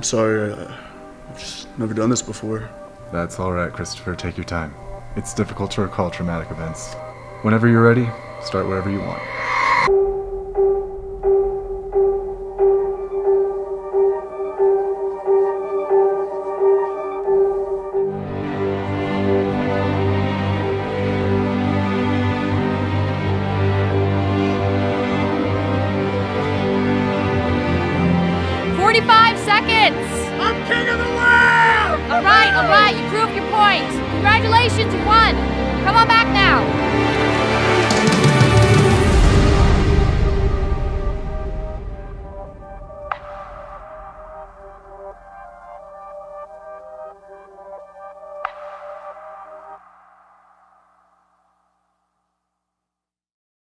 I'm sorry. I've just never done this before. That's all right, Christopher. Take your time. It's difficult to recall traumatic events. Whenever you're ready, start wherever you want. I'm king of the world! All right, you proved your point. Congratulations, you won. Come on back now.